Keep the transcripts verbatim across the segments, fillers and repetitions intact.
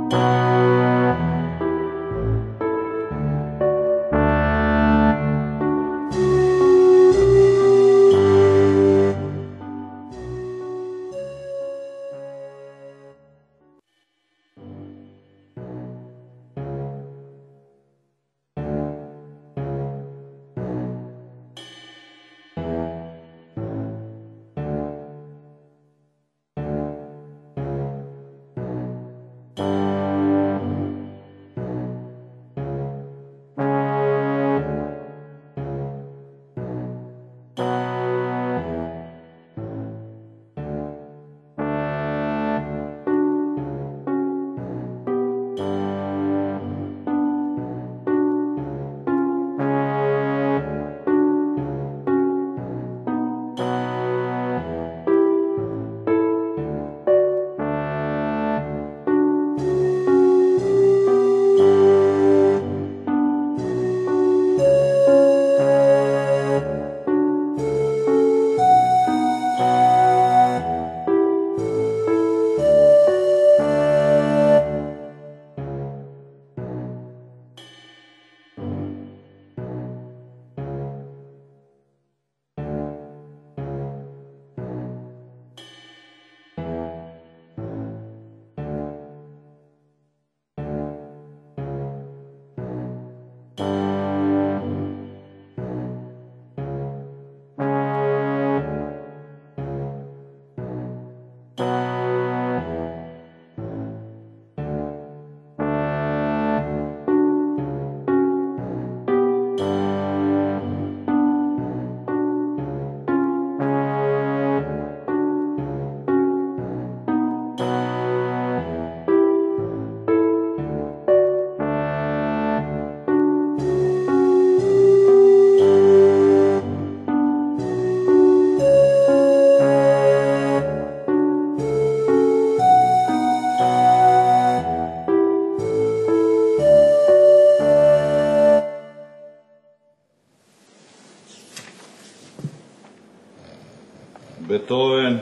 Beethoven,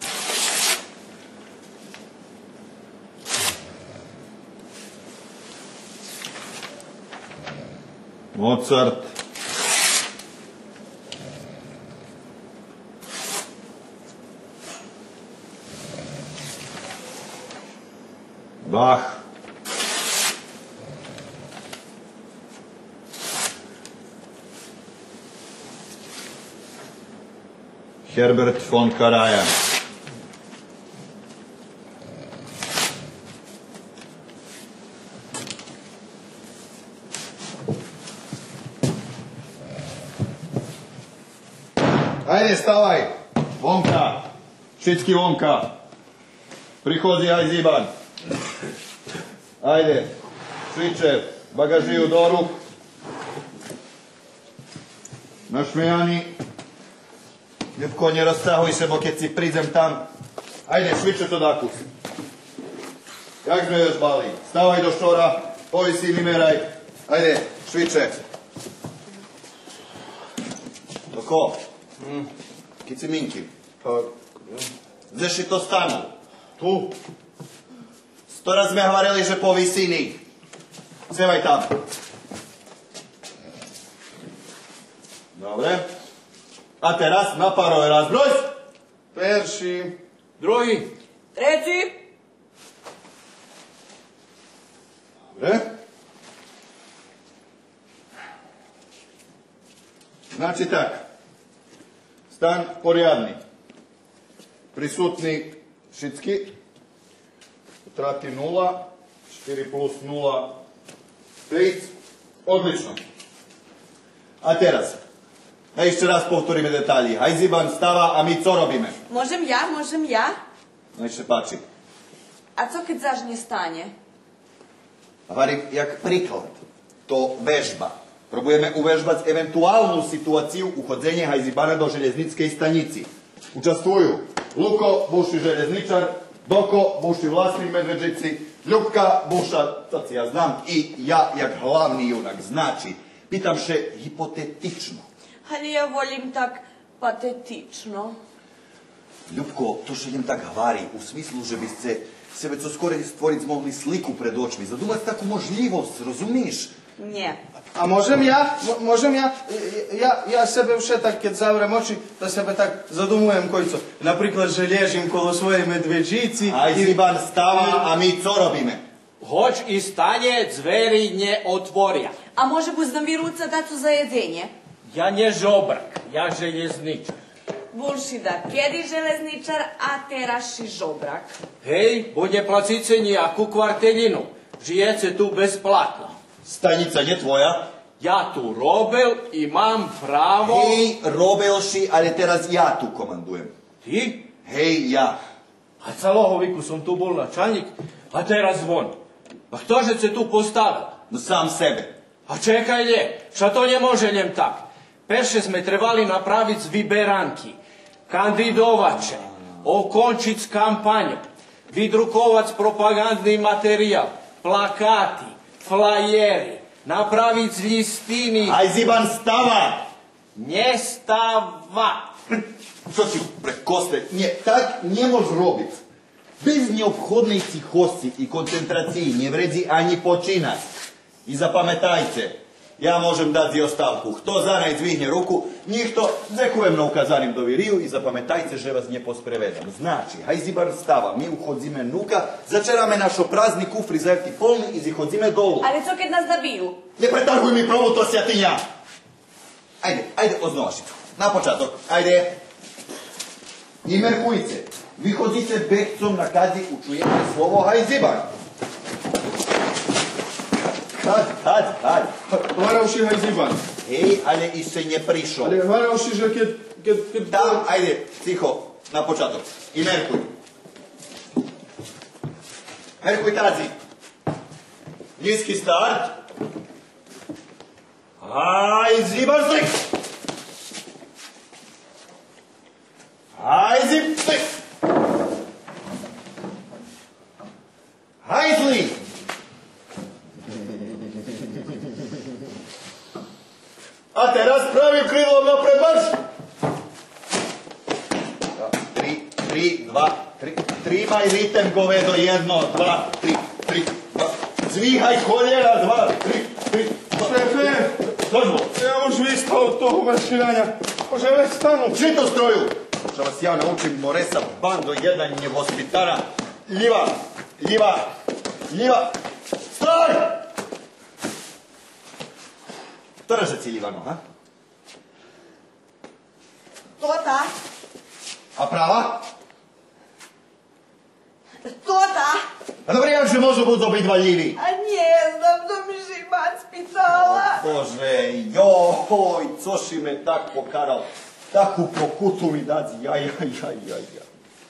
Mozart, Bach, Herbert von Karajan. Ajde, stavaj! Vonka! Všetky vonka! Prichodzi aj Ziban. Ajde, cviče, bagažiju do ruk. Našmejani. Ljubko, neroztahuj se, bo keď si prídem tam. Ajde, šviče to dakus. Jak sme još bali? Stavaj do štora, povisi mi meraj. Ajde, šviče. Doko? Mm. Kici minki. Pa... Zeši to stanu. Tu. Sto raz sme hovorili, že povisini. Sevaj tam. Dobre. A teraz na párové razbroj. Perši. Druhý. Tretí. Dobre. Znači tak. Stan poriadny. Prisutni všetky. Utrati nula. štyri plus nula. päť. Odlično. A teraz. A ešte raz povtoríme detalji. Aj Ziban stava, a my co robíme? Môžem ja, môžem ja? No ešte páči. A co keď zaž nestane? Hovorím, jak príklad. To vežba. Probujeme uvežbať eventuálnu situáciu uchodzenia Hajzibana do železnickej stanici. Učastvujú Luko, buvši železničar, Doko, buvši vlasnik Medvedžici, Ljubka, buvša, to si ja znam, i ja, jak hlavný junak. Znači, pitam še hipotetično. Ali ja volim tak patetično. Ljubko, to še jem tak hvari, u smislu, že by ste Себе co skore stvoriti zmogli sliku pred očmi. Zadumati taku možljivost, rozumiš? Nie. A možem ja, mo- možem ja, ja, ja sebe vše tak, keď zavrem oči, da sebe tak zadumujem kojco. Napríklad, že liežim kolo svojej medvedžici. Aj Ziban stava, a mi co robíme? Hoć i stanje zveri ne otvorja. A może byś z nami ruca dać za jedzenie? Ja nie żobrak, ja željezničar. Bulšida, kjedi železničar, a teraz si žobrak. Hej, bude placice nijaku kvarteljinu. Žijece tu besplatno. Stanica nie tvoja. Ja tu robil i mam pravo... Hej, robelši, ali teraz ja tu komandujem. Ti? Hej, ja. A celého viku som tu bol načalnik, a teraz zvon. A ktože se tu postavil? No sam sebe. A čekaj lje, šta to ne može njem tak? Perše sme trebali napraviti vyberanky, kandidovače, okončiť s kampanjom, vydrukovac propagandný materiál, plakati, flajeri, napraviť listiny. Aj Ziban stava! Nestava. Čo si prekoste? Nie, tak nie môž robiť. Bez neobchodnej cichosti i koncentraciji nie vredzi ani počínať. I zapamätajte, ja môžem dať zi ostavku. Kto zanaj zvihne ruku, nikto zekujem na ukazanim doviriju i zapamätajte, že vas nie posprevedam. Znači, haj Ziban stava, mi uchodzime nuka, začerame našo prazni kufri zajevti polni i zichodzime dolu. Ale co keď nás zabiju? Ne pretarguj mi provu to sjatinja! Ajde, ajde, oznovašicu. Na počatok, ajde. I merkujte, vychodzite behcom na kadzi, učujete slovo haj Ziban. Had, had, had. Hvaravši haj Ziban. Hej, ale ešte neprišol. Ale hvaravši, že keď... keď, keď... Da, ajde, ticho, na počatok. I merkuj. Merkuj tazi. Niski start. Haj Ziban, strik. Haj Ziban, strik. Haj zli. A teraz pravým krylom napred marš! Tri, tri, dva, tri, trimaj ritem govedo, jedno, dva, tri, tri, dva. Zvíhaj koljena, dva, tri, tri, dva. Šefe, Dožbo, ja už vystao od toho mašinanja. Može već stanu. žito stroju! Što vas ja naučim Moresa, bando jedan nevospitana. Ljiva, ljiva, ljiva. Stroj! Ktorá si Ivano, ha? Tota, A prava? tota. A dobre, jakže môžu byť obidva ljivi? A nie znam, to mi Žiban spýtala. Bože, joj, co si me tak pokaral. Takú pokutu mi dať, jaj, jaj, jaj, jaj, jaj.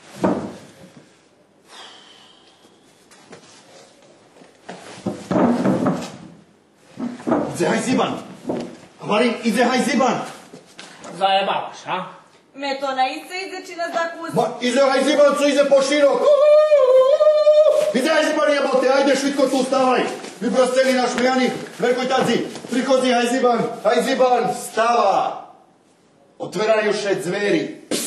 Ide haj Ziban. Hovorím, ide haj Ziban. Zajebavaš, a? Me to na ice ide, či nas tak uzme. Ma, ide haj Ziban, co ide po širok. Ide haj Ziban, jebote, ajde, švitko tu stavaj. Vyprosteli na šmijani, verkuj taci. Prichodzi haj Ziban, haj Ziban, stava. Otveraju še zveri.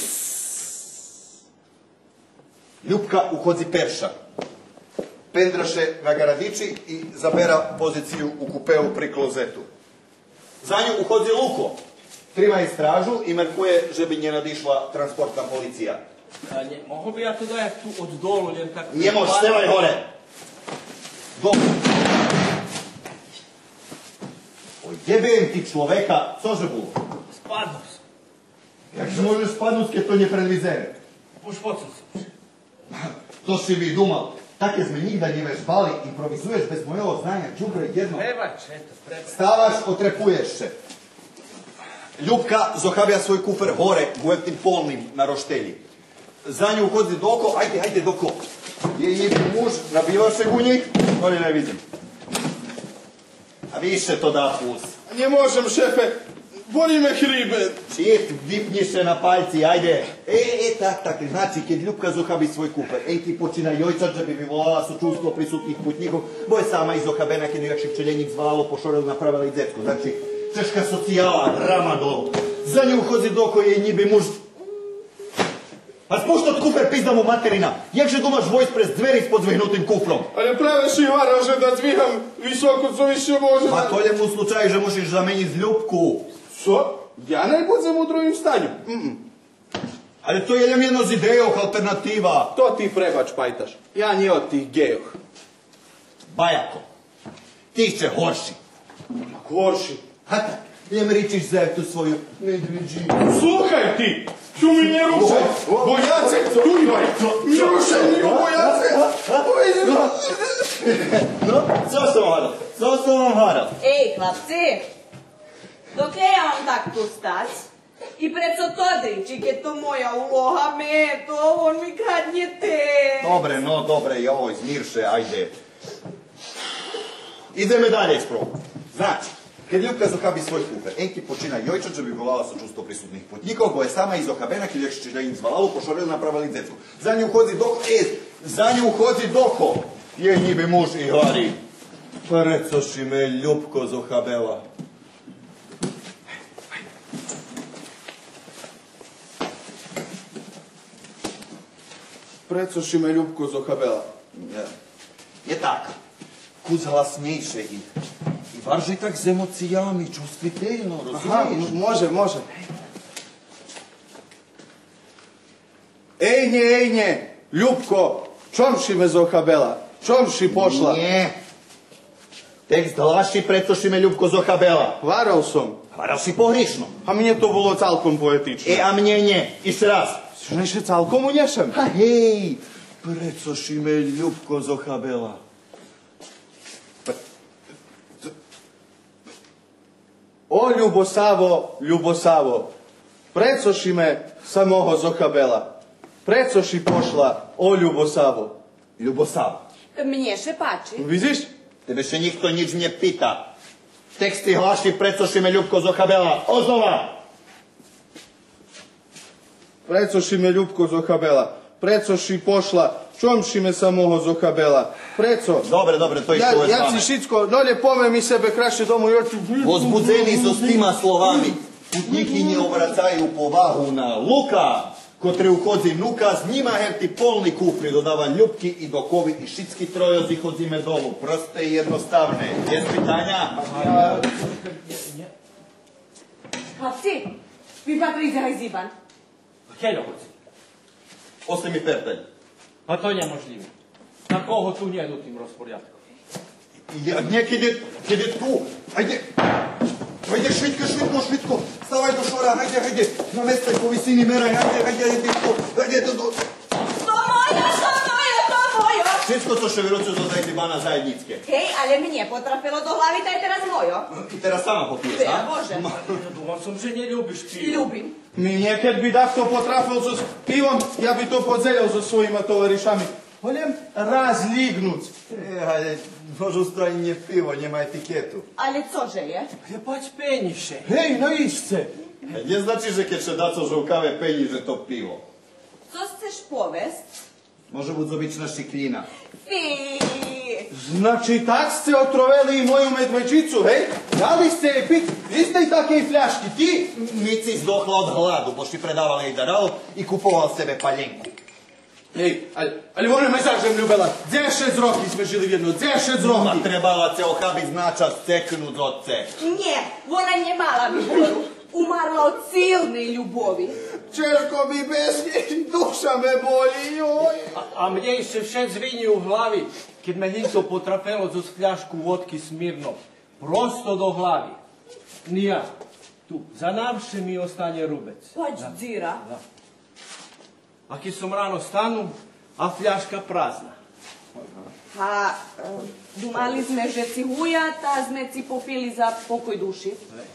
Ljubka uhodzi perša. Pendraše na garadiči i zabera poziciju u kupeu pri klozetu. Za nju uhodzi Luko. Trima je stražu i merkuje, že bi nje nadišla transportna policija. A ne, mogu bi ja to dajak tu od dolu, jer tak... Nie mož, stevaj hore. Dobro. O jebem ti človeka, cože bilo? Spadno sam. Jakže možeš spadnut, keď to nie predvizere? Už pocel sam. To si vi dumal. Také sme nikda nie vežbali, improvizuješ bez mojho znanja, džubre jedno. Prebač, eto, prebač. Stavaš, otrepuješ se. Ljubka zohabja svoj kufer hore, tim polnim na roštelji. Za nju uhodzi doko, ajde, ajde doko. Je jebi muž, nabiva se u njih, oni ne vidim. A više to da plus. Nie možem, šefe. Boli me hribe. Čit, vipnji se na palci, ajde. E, e, tak, tak, znači, kad Ljubka zohabi svoj kufer, ej ti počina jojcat, že bi mi volala sučuvstvo prisutnih putnikov, bo je sama iz ohabena, kad je šipčeljenik zvalo, pošorel, napravila i dzecko. Znači, češka socijala, drama dolu. Za nju uhodzi doko je njibi muž. Pa spuštat kufer pizda mu materina. Jakže tu máš vojsť pre dveri s podvihnutým kufrom? Ale práve si hovoril, že da dviham visoko, co više može... Ma to je mu slučaju, že možeš zameniť Ljubku. Co? Ja ne budem u drugim stanju. Ale to je jedno z idejov, alternativa. To ti prebač, pajtaš. Ja nie od tih gejoh. Bajako, ti će horši. Gorši. Ha tak, njem ričiš za tu svoju medveđinu. Sluhaj ti! Tu mi ne rušaj! Bojace! Tu imaj! Ne rušaj mi bojace! No, co sam vam hadal? Co sam vam hadal? Ej, chlapci, dokle ja vam tak tu stać? I preco to driči, keď to moja uloha, me, to on mi kradnete. Dobre, no dobre, joj, zmirše, ajde. Ideme dalje ispravo. Znači, kad Ljubka zohabi svoj kufer, enki počina jojčat, že bi volala sa čusto prisutnih putnikov, bo je sama iz okabena, kad je da im zvalalu, pošorili napravili zecu. Za nju hodzi doko, e, za nju hodzi doko. Je njibi muž i hladi. Precoši me Ljubko zohabela. Precoši me Ljubko zohabela. Je, je tak. Kuz hlasnejše i, i varže tak s emocijami, čustviteljno, Aha, rozumiješ? može, može. Ejnje, ejnje, Ljubko, čomši me zohabela, čomši pošla. Nije. Tekst glaši precoši me Ljubko zohabela. Varao sam, Varal si pohrišno. a mnje to bilo calkom poetično. E, a mnje nje, iš raz. Že še calkom unješem. Ha hej, precoši me Ljubko zohabela. O Ljubosavo, Ljubosavo, precoši me samoho zohabela. Precoši pošla, o Ljubosavo. Ljubosav, Mnie šepači. Vidiš? tebe še nikto nič ne pita. Teksti glaši precoši me Ljubko zohabela. Oznova! Precoši me Ljubko zohabela. Precoši pošla, čomši me samoho zohabela. Preco. Dobre, dobre, to Ja, isto je ja pamet. si šicko, dolje pome mi sebe kraše domu još ću... Возбудзeni so s tima slovami. Putniki ne obracaju povahu na Luka, kotri uhodzi nuka, z njima herti polni kufri dodava Ljubki i dokovi i šitski trojozi hodzime dolu. Proste i jednostavne. Jest pitanja? Chlapci, vi pa prizehaj ziban. Kjeľo hoci. Ostaje mi pertelj. Pa to nemožljivo. Такого tu nije u tim rozporiadkom. Ja, nie, kiedy, kiedy tu. Ajde. Ajde, švitko, švitko, švitko. Stavaj do šora, hajde, hajde. Na mesta po visini meraj, hajde, hajde, hajde, to. Hajde, do, do. To moje, to moje, to moje. Všetko to še vjeruju dodajte bana zajednicke. Hej, ale mne potrafilo do hlavy, to je teraz mojo. I teraz sama popiješ, Teda, a? Bože. Думав som, že ne ľúbiš pivo. Ljubim. Mi nekad bi da to potrafil so pivom, ja bi to podzeljal za svojima tovarišami. Voljem razlignut. E, ale možu strani nie pivo, nema etiketu. Ale cože je? Je pać peniše. Hej, na išce. Nie znaczy, że keď še daco žovkavé pení, že to pivo. Co chceš povest? Može bud zobična šiklina. Fi. Znači, tak ste otroveli i moju medveđicu, hej? Dali ste je pit iste i take fljaški, ti? Mici zdohla od hladu, boš ti predavala i daral i kupoval sebe paljenku. Hej, ali, ali ono me zažem ljubela. Deset roki sme žili vjedno, deset Ma roki. trebala se ohabi znača ceknut od ce. Nje, ona nje mala ljubovu. Umarla od silne ljubovi. Čerko mi besni, duša me boli, joj. A, a mne se vše zvini u glavi, keď me hinto potrafelo zo fľašku vodky Smirnov. Prosto do hlavy. Nija, tu, za navše mi ostane rubec. Pač dzira. A keď som ráno stanu, a fľaška prázdna. Pa, um, dumali sme, že si hujata, sme si popili za pokoj duši.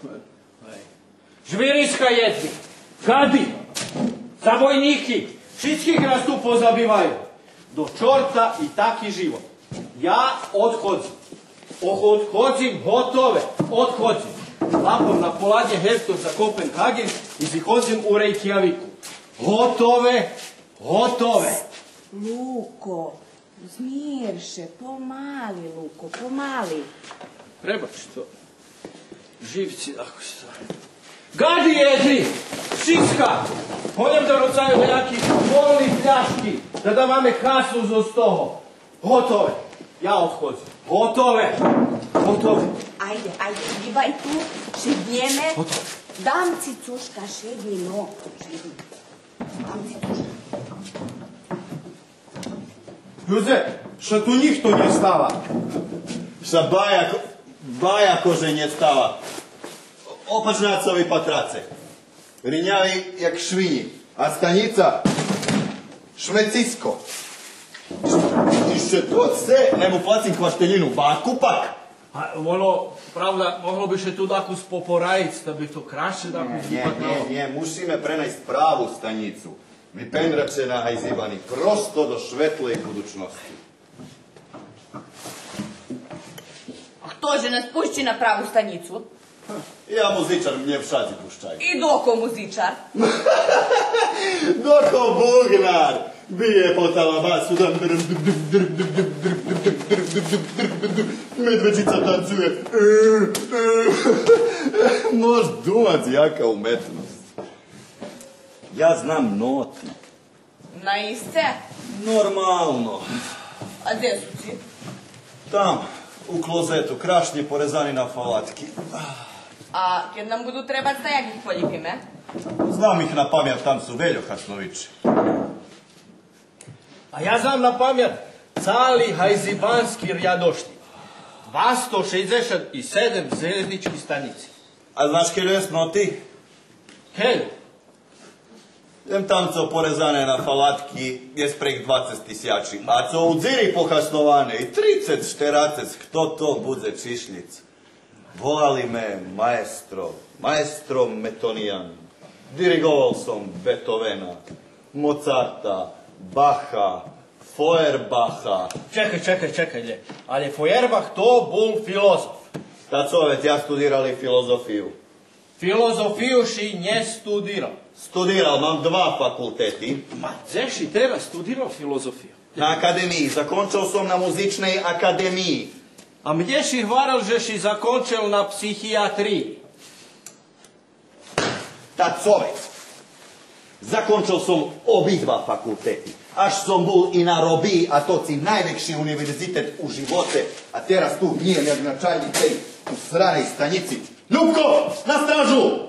Žviriska jedni, gadi, zabojniki, všetkých nás tu pozabivaju. Do čorta i taki život. Ja odchodzim. Odchodzim gotove. Odchodzim. Lapom na poladnje herto za Kopenhagen i zihodzim u Reykjaviku. Gotove, gotove. Luko, zmirše, pomali, Luko, pomali. Prebač to. Živci, ako se to... Gadi jedni! Všetka! Ходим да руцаю nejakі полні пляшки, да даваме касу за toho. Готове. Ja odchodzim. Готове. Готове. Ajde, ajde, gibaj tu, šednjeme. Dam cicuška, šedni, no. Šedni. Dam cicuška. Юзе, що ту ніхто не става. Šta baja, ko- baja kože nie stava. Opažnacovi patrace. Rinjavi jak švinji. A stanica švecisko. I še to sve, ne mu placim kvašteljinu. Bakupak. A ono, pravda, moglo bi še tu daku spoporajic, da bi to kraše daku Nie, zdipatralo. nie, nie, musíme prenajsť pravu stanicu. Vypendračená hajzibani, prosto do švetlej budućnosti. A kto že nas pušći na pravu stanicu? Ja muzičar mnje v šaci puščaj. I doko muzičar? Doko Bugnar bije po talabasu, da medveđica tancuje. Mož dumac jaka umetnost. Ja znam notno. Na isce? Normalno. A gdje su ci? Tam, u klozetu, krašnje porezani na falatki. A kad nam budu trebat stajak ih poljepime? Znam ih na pamet, tam su Veljo Hasnovići. A ja znam na pamet cali hajzibanski rjadošnik. dvjesto šezdeset sedam željeznički stanici. A znaš kje je snoti? Kelju. Jem tam co porezane na falatki je sprek dvacet tisjači. A co u dziri pohasnovane i trideset šteracec, kto to budze čišljic? Volali me maestro, maestro Metonijan. Dirigoval sam Beethovena, Mozarta, Bacha, Feuerbacha. Čekaj, čekaj, čekaj, lje. Ali Feuerbach to bol filozof. Tacovet, ja studirali filozofiju. Filozofiju si nje studirao. Studiral, mam dva fakulteti. Ma, zeši tebe studirao filozofiju. Na akademiji, zakončal sam na muzičnej akademiji. A mdje si hvaral, že si zakončil na psihijatriji? Tacovec. Zakončal som obidva fakulteti. Až som bol i na robiji, a to si najväčší univerzitet u živote. A teraz tu nijem jak na čajni tej u sranej stanici. Ljubko, na stražu!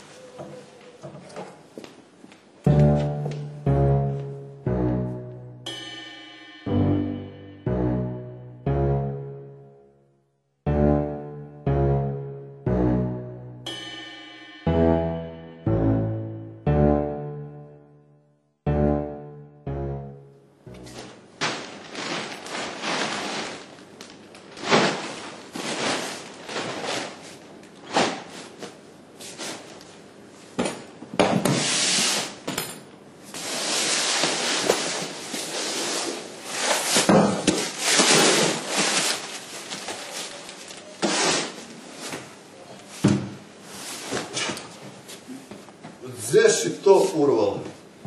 Gdje si to urval?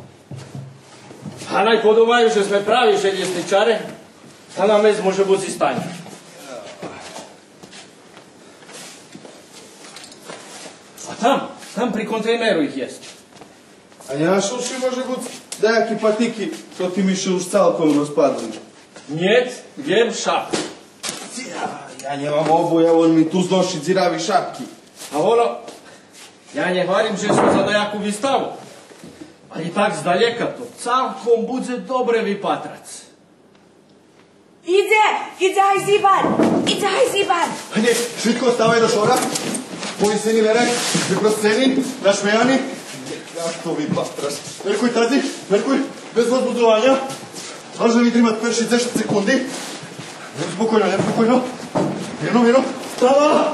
A naj podumaju, že sme pravi željezničare, a na mez može buzi stanje. A tam, tam pri kontejneru ih jest. А не нашел ще може бути деякі патики, то ти ми ще уж цілком розпадали. Niet, jem šap. Ja, ja nemam obuja, on mi tu znoši dziravi šapki. A ono, ja ne hvarim, že smo za nejakú výstavu. Ali tak zdaleka to celkom bude dobre vypatrac. Ide, ide hajziban, ide hajziban. Hajde, švitko, stavaj do šora. Poji se ni veraj, vyprosceni, našmejani. Jak to vypatraš? Verkuj, tazi, verkuj, bez odbudovanja. Može mi trimat per šezdeset sekundi. Spokojno, ne, spokojno. Mirno, mirno, strava!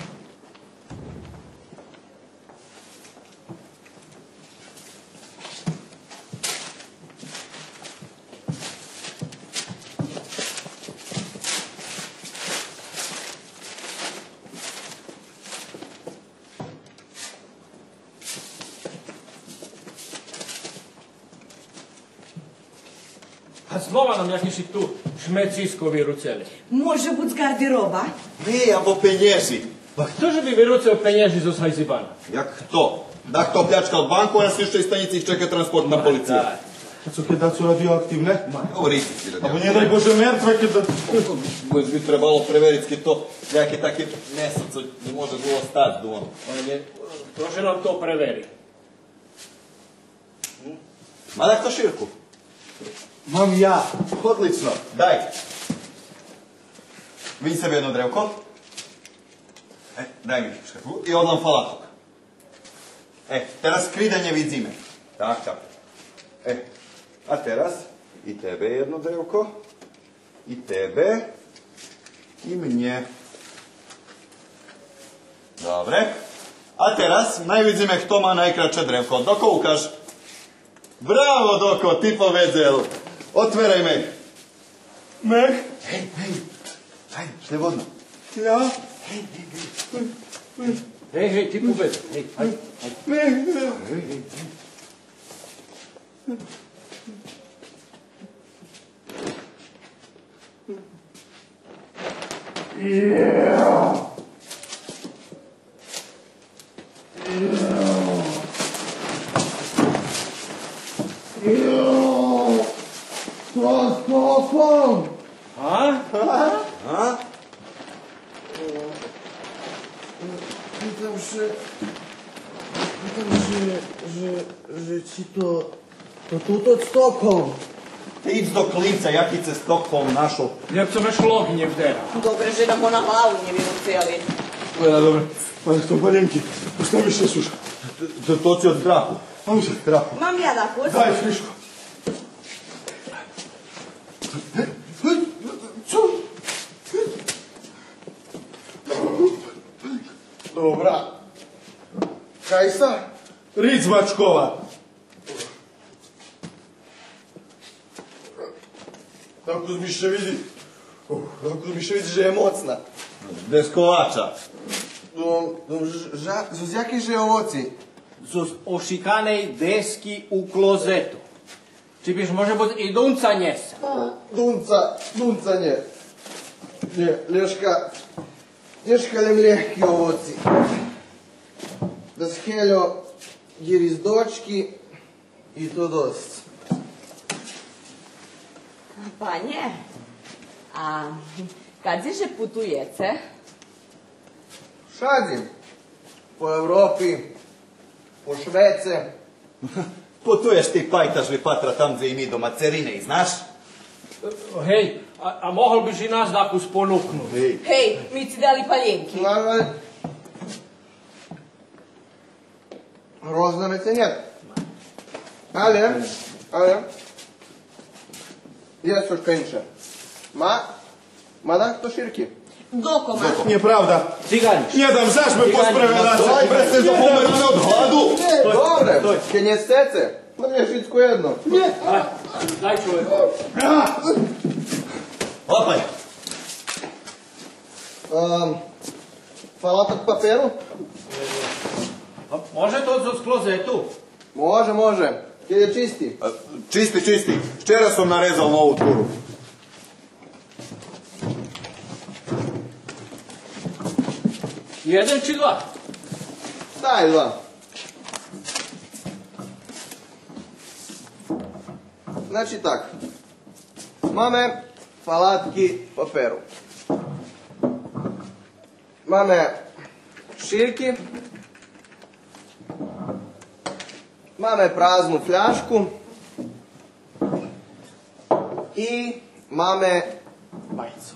A znova nam jakieś tu šmecisko vyruceli. Može bud z garderoba? Ne, abo penježi. Pa kto že by vyrucel peniaži zo Hajzibana? Jak to? Da kto pljačkal banku, a ja si iz stanici i čeka transportna policija. Co keď su radioaktivne? Ma, govori si Abo nije daj Bože mrtve kad da... Bož bi trebalo preveriti to, jaki taki mesac ne može bilo stati do ono. Prože nam to preveri. Ma da to širku. Mam ja. Odlično. Daj. Vinj sebi jedno drevko. E, daj mi škrpu. I odlam falatok. E, teraz skridanje vid zime. Tak, tak. E, a teraz i tebe jedno drevko. I tebe. I mnie. Dobre. A teraz naj vidíme, kto má najkračšie drevko. Doko ukáž. Bravo, Doko, ty povedzel. Otveraj mech. Mech? Hej, hej. Hej, slobodno. Ja? Hej, hej, hej. Hej, hej, ti povedz. Hej, hej. Mech? Hej, hej, hej. Yeah. Stockholm! A? A? Pytam się... Pytam się, że... że ci to... To tu od Stockholm. Ty idź do klinca, jaki ce Stockholm našao. Lijep co veš loginje vdera. Dobre, že nam na glavu nie vidu cijeli. Ja, dobra. Pa to paljenki. Postaviš se suša. To, to ci od grahu. Mam se trapu. Mam ja da kus. Daj frišku. Dobra. Kaj sa? Ricmačkova. Tako mi še vidi. Tako mi še vidi, že je mocna. Deskovača. No, no, ža, z jakie že ovoci? Z ošikanej deski u klozetu. Či biš može biti i dunca njesa. Dunca, dunca nie. Nie, Leška, Leška le mlehki ovoci. Da sheljo giri z dočki i to dost. Panie, a kad si že putujete? Šadim. Po Evropi, po Švece. Putuješ ti pajtaš li patra tam gdje i mi do Macerine, i znaš? Hej, a, a mohol biš i nas daku sponuknuti? Hej. Hej, mi ti dali paljenki. Naravno. Rozdanete нет. Ale, ale. Jest już kończę. Ma, ma da to širki. Doko, ma. Nieprawda. Ciganiš. Nie dam zaśmy po sprawiedlacji. Daj, bre, se zapomenuti od hladu. Nie, dobre. Kie nie stece. No mnie wszystko jedno. Nie. Daj, daj čovjek. Opaj. Um, falatak paperu? A može to z klozetu? Može, može. Kiedy je čisti? Čisti, čisti. Včera sam narezal novu turu. Jedan či dva? Daj dva. Znači tak. Máme falatki paperu. Máme širki. Máme praznu fľašku. I máme majicu.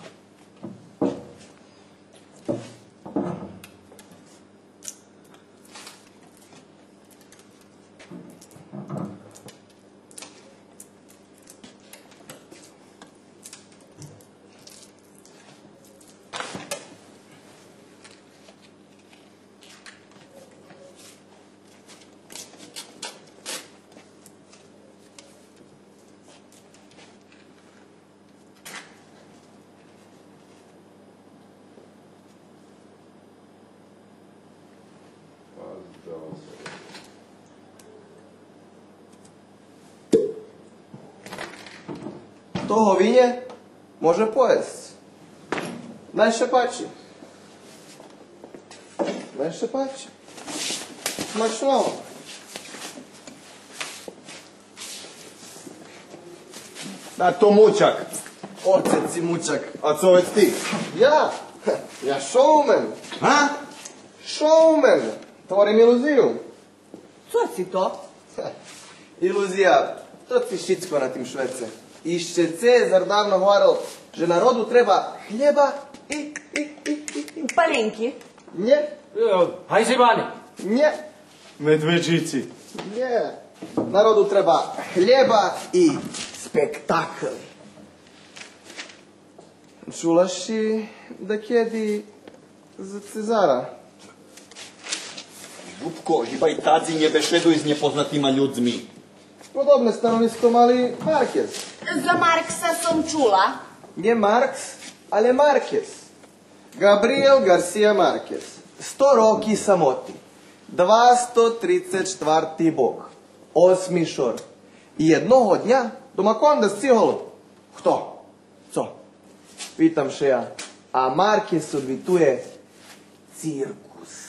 Toho vinje može pojesti. Najšepači. Najšepači. Смачно. Da, to mučak. Ocet si mučak. A co već ti? Ja? Ja showman. Ha? Showman. Tvorim iluziju. Co si to? Iluzija. To ti šicko na tim Švece. Išće Cezar davno govoril, že narodu treba hljeba i, i, i, i, i. Palinki. Nje, Hajzibani. nje, Medveđici. nje. Narodu treba hljeba i spektakl. Čula si da kjedi za Cezara? Župko, žiba i tadzi nie beszeduj z niepoznatima ľudzmi. Podobne stanovisko mali Marquez. Za Marksa sam čula. Nie Marx, ale Marquez. Gabriel Garcia Marquez. Sto roki samoti. dvasto trideset četvrti bog. Osmi šor. I jednoho dnja domakonda stihol. Kto? Co? Pitam še ja. A Marquez odvituje cirkus.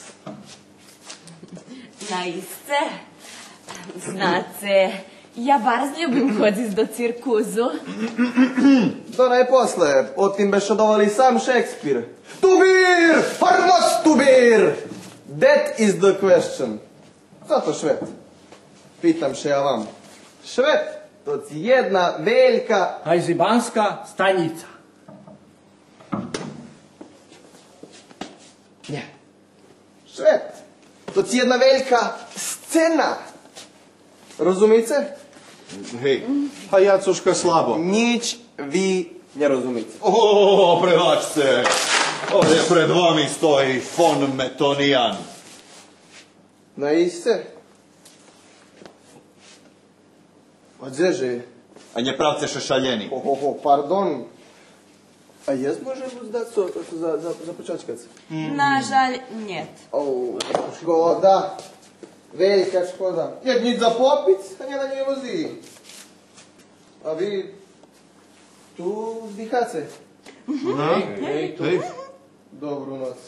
Naiste. Znace, ja bardzo ljubim chodzić do cirkuzu. To najposle, o tim bešadovali sam Šekspir. Tubir! Parnos tubir! That is the question. Zato Švet? Pitam še ja vam. Švet, to ci jedna veljka... Hajzibanska stanica. Nje. Švet, to ci jedna veljka scena. Rozumice? Hej. Pa ja cuška slabo. Nič vi ne rozumice. O, prevačce. Ovdje pred vami stoji von Metonijan. Naiste? A gdježe je? A nie pravce šešaljeni. Ohoho, pardon. A jest može zdać co za, za, za počačkac? Nažalj, njet. O, škoda. Velika škoda. Jer nic za popic, a nje na njoj vozi. A vi tu vzdihace. Hej, hej. Dobru noc.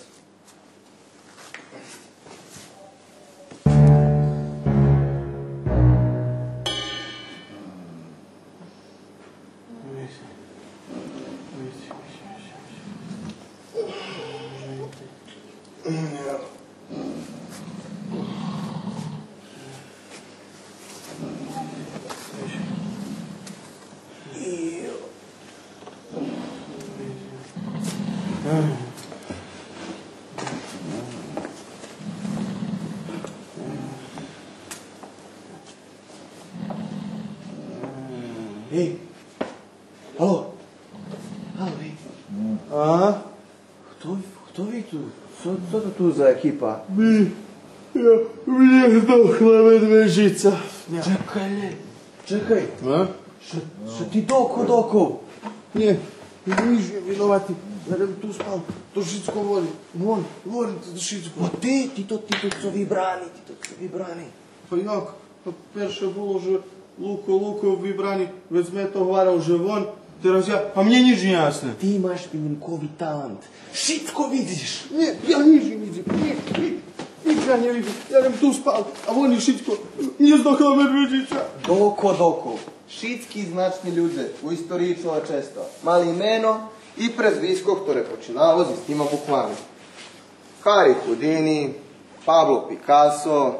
Ej, halo, halo, ej. A? Kto, kto vi tu? Co, co to tu za ekipa? Mi, ja, mi zdохла medvežica. Čekaj, ne, čekaj. A? Što, što ti doko, doko? Nie, niż je vinovati. Ja ne bi tu spal. To šitsko voli. Voli, voli to šitsko. O ti, ti to, ti to co vi brani, ti to co vi brani. Pa jak? Pa perše bilo, že Luko, Luko vi brani, već sme to hvarao, že von. Teraz ja, pa mnje nič nije jasne. Ti imaš pinimkovi talent. Šitsko vidiš. Nie, ja nič ne vidim. Nie, nie, nič ja ne vidim. Ja ne bi tu spal. A voni šitsko, nije zdохла medvežica. Doko, doko. Šitski značni ljude u istoriji človečestva mali imeno i prezvisko, ktoré počinalo z istima bukvami. Harry Houdini, Pablo Picasso,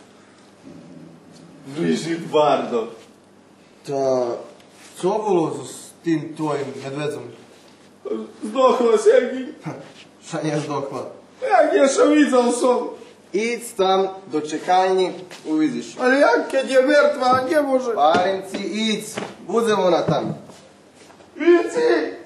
Brigitte Bardot. ta... Co bolo s tim tvojim medvedzom? Zdохла Sergij. Ša nije zdokla. Jak je še videl som. Ic tam do čekajni, uvidiš. Ali jak, keď je mrtva, ne može. Parenci, ic, budemo ona tam. Vici!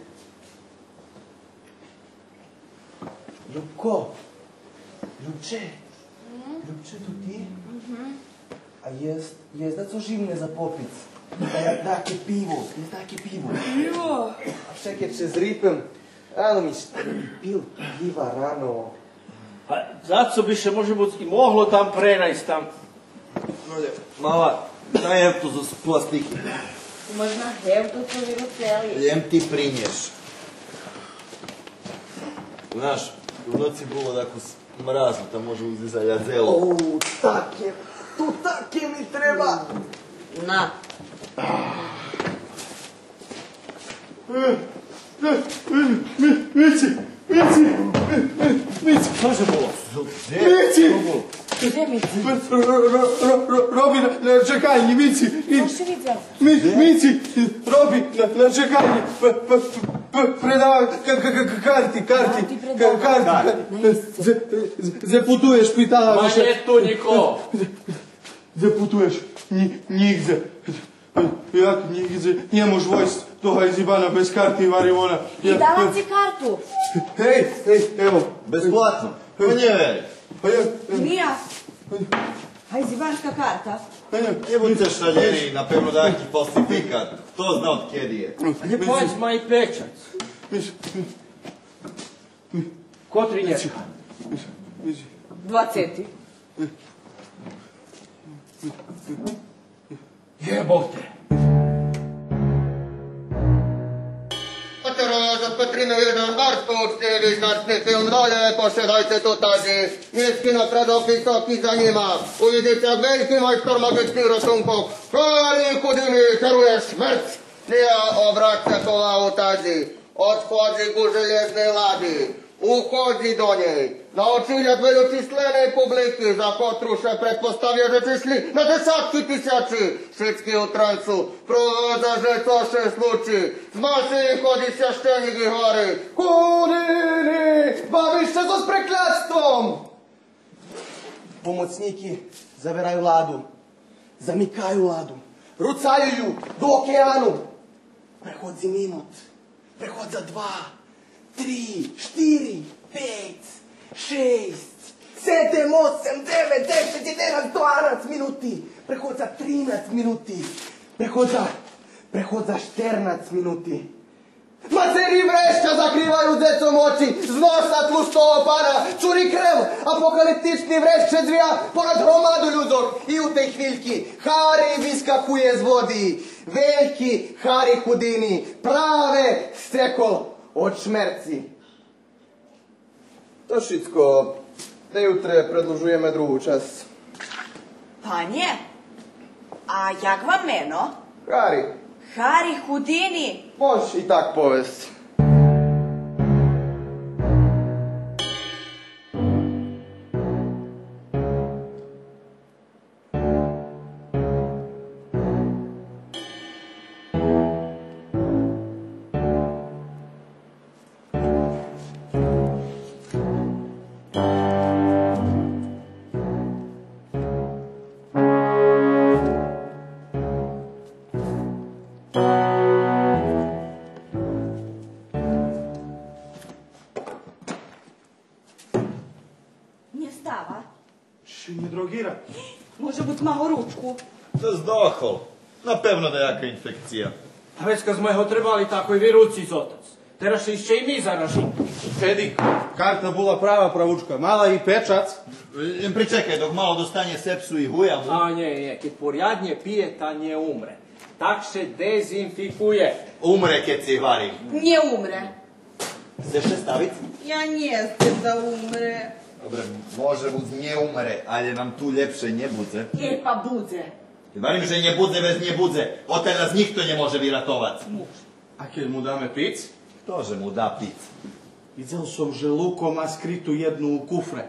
Ljubko, Ljubče, Ljubče, to ti? A jest, jest da co živne za popic? Da, dake pivo, jest dake pivo. Jo. A však čez ripem, rano mi pil piva rano. Pa zato bi še može biti i moglo tam prenajst tam. Mala, daj je to za plastiki. Možna hevdu to viruseli. Jem ti prinješ. Znaš, u noci bilo tako Mrazno, tam može uzeti za jadzelo. O, takie, tu takie mi treba. Na. Mici, Mici, Mici. Što se bilo? Mici! Gdje mi ti? Robi na čekanji, Mici. Što si vidio? Mici, Robi na čekanji. Predava karti, karti. Ti predava. Karti. Zaputuješ, pitala Ma više. je tu niko. Zaputuješ nigdje. Jak nigdje? Nie mož vojst toga iz Ibana bez karti i varivona. I dala si kartu. Hej, hej, evo. Besplatno. Pa nje veri. Pa ja, Mija. Hajzibanska karta. Nie budete šaljeni, napevno da neki falsifikat. Kto zna od kjedi je? Ne pođma i pečac. Mici, Kotri nječka. Mici. Dvaceti. Jebote. Za Petrino jeden bardzo uczciwy, znaczny film, dalej posiadajcie tutaj. Jest kino Fredok Wysoki za nima. Ujdziecie jak wielki majstor magicznych rosunków. Kali chudymi kieruje śmierć. Nie obraca koła utadzi. Odchodzi ku żelaznej lady. Uchodzi do niej. Na oczyliach wieloczyslennej publiki, za kotru się predpostawia, że przyszli na desatki tysiacy. Wszystkie u transu. Prowadza, że co się sluči. Z masy chodzi świaszczenik i chory. Kudini! Bavište so s prekljatstvom! Pomocniki zaveraju ladu, zamikaju ladu, rucaju ju do okeanu. Prehod za minut, prehod za dva, tri, štiri, pet, šest, sedem, osem, devet, deset, jedanaest, dvanaest minuti. Prehod za trinaest minuti. Prehod za, prehod za šternaest minuti. Mazeri vrešća zakrivaju decom oči, z nosa tlusto opada, curi krev, apokaliptični vrešće zvija ponad hromadu ljudog. I u tej chvíľky Harry vyskakuje z vody. Veľký Harry Houdini práve strekol od šmerci. To všetko. Te jutre predlužujeme druhú časť. Panie, a jak vam meno? Harry, Harry Houdini. možeš i tak povesti. Nie stava. Ще не drogira. Može biti malo ručku. To zdohol. Napevno da je jaka infekcija. A već kad smo jeho trebali tako i vi ruci iz otac. Teraz išće i mi zaražiti. Fedik, karta bula prava pravučka. Mala i pečac. E, Pričekaj dok malo dostanje sepsu i huja mu. A nje, nje, kad porjadnje pije, ta nje umre. Tak se dezinfikuje. Umre keď si vari. Nie umre. Chceš se staviti? Ja nie chcę da umre. Dobre, može bud nje umre, ali nam tu ljepše nje budze. E pa bude. Varim, že nje budze bez nje budze. Otel nas nikto ne može viratovat. A keď mu dáme pic, To že mu da pic. videl som, že Luko má skrytú jednu u kufre.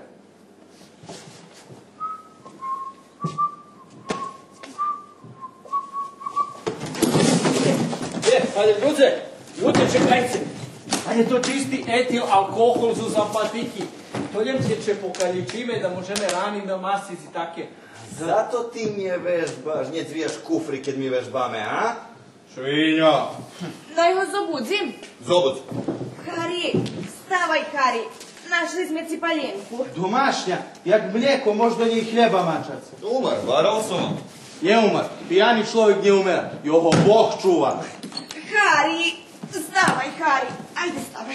E, ali ljude, ljude čekajte. A je to čisti etil alkohol za zapatiki. To ljemce će pokaličime da možeme rani na masici take. Zato ti mi je vežbaš, nje cvijaš kufri kad mi vežbame, a? Švinjo! Daj ho zobudzim. Zobud. Harry, stavaj Harry. Našli sme cipaljenku. Domašnja, jak mlijeko, možda nje i hljeba mačac. Umar, varao sam. Je umar, pijani človek ne umera. Joho Bog čuva. Harry, stavaj Harry. Ajde stavaj.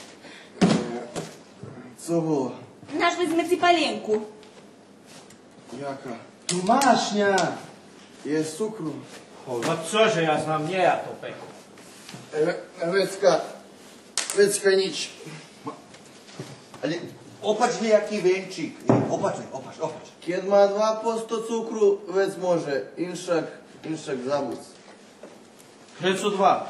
Co bolo? Našli sme cipaljenku. Jaka? Domašnja! Je cukru. Pa cože, ja znam, nje ja to peku. E, Vecka, Vecka nič. Ali Opač nejaký venčík. Opač, opač, opač. Keď má dva posto cukru, vec može. Inšak, inšak zabuc. Prečo dva?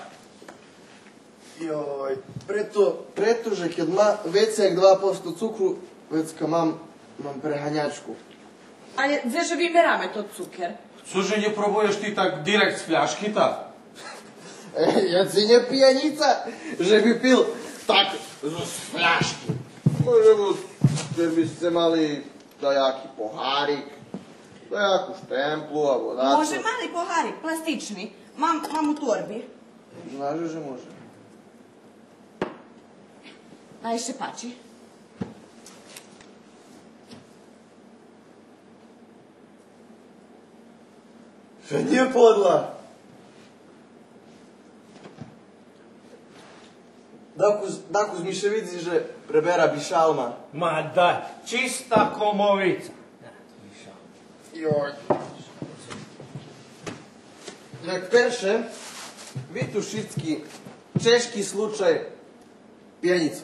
Joj, preto, pretože keď má vece jak dva posto cukru, vecka mám, mám prehanjačku. Ale zašto vi merame to cuker? Cože ne probuješ ti tak direkt z fľašky ta? Ja si ne pijanica, že bi pil tak z fľašky. Možemo, jer biste mali dajaki poharik, dajaku štemplu, a vodaču. Može mali pohari, plastični. Mam, mam u torbi. Znaš, že može. Najše pači. Že nije podla. Dakuz, dakuz mi še vidi, že prebera bišalma. Ma daj, čista komovica. Joj. Jak perše, Vitušicki, češki slučaj pjenicu.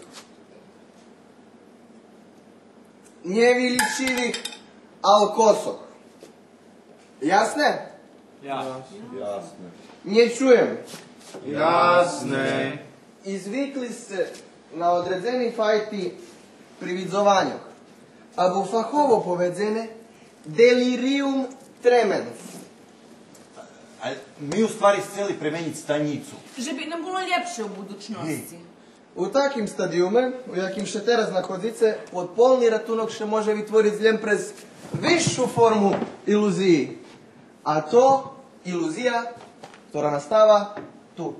Neviličivih alkosok. Jasne? Jasne. Nie čujem. Jasne. I zvykli se na odredzeni fajti prividzovanju. Або фахово поведзене delirium tremens. Ali mi u stvari htjeli premeniti stanjicu. Že bi nam bilo ljepše u budućnosti. U takim stadijume, u jakim še teraz naходице, pod polni ratunok še može vytvoriť zljem prez višu formu iluziji. A to iluzija, ktorá nastáva tu.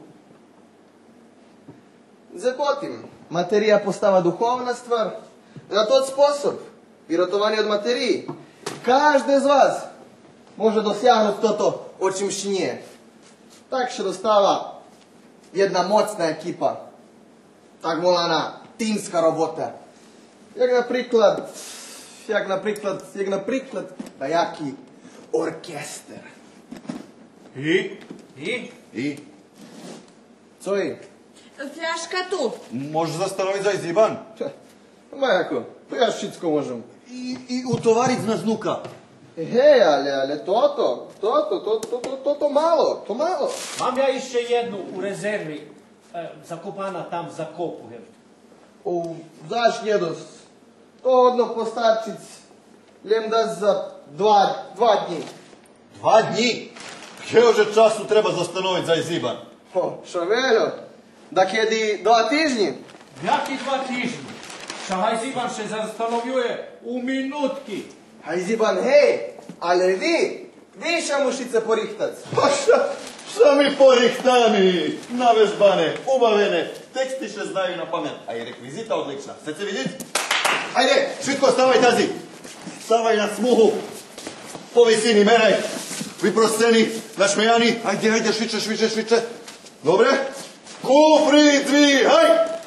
Zapotim, materija postava duhovna stvar. Na tot sposob, pirotovanje od materiji, každe z vas može dosjahnuti toto o čim še nije. Tak še dostava jedna mocna ekipa. Tak volana timska robota. Jak napriklad, jak napriklad, jak napriklad, dajaki orkester. I? I? I? Co je? Fľaška tu. Može zastanoviť za izjeban. Ma jako, to ja všetko môžem. I, i utovariť na znuka. Hej, ale, ale toto, toto, toto, toto, toto malo, to malo. Mam ja jeszcze jednu u rezervi, e, zakopana tam za kopu. O, zaš njedost. To odno postarčic. Ljem da za dva, dva dni. Dva dni? Keože času treba zastanoviť za izjeban. O, šaveljo, da kjedi dva tižnji. Jaki dva tiždni? Šahaj Ziban še zastanovjuje u minutki. Hajziban, hej, ale vi, vi ša mušice porihtac. Pa šta, šta mi porihtani, navežbane, ubavene, teksti še znaju na pamet, a i rekvizita odlična. Chcete vidjeti? Ajde, švitko, stavaj tazi. Stavaj na smuhu, po visini, meraj. Vyprosteni, našmejani, ajde, ajde, šviče, šviče, šviče. Dobre? Kufri, dvi, haj!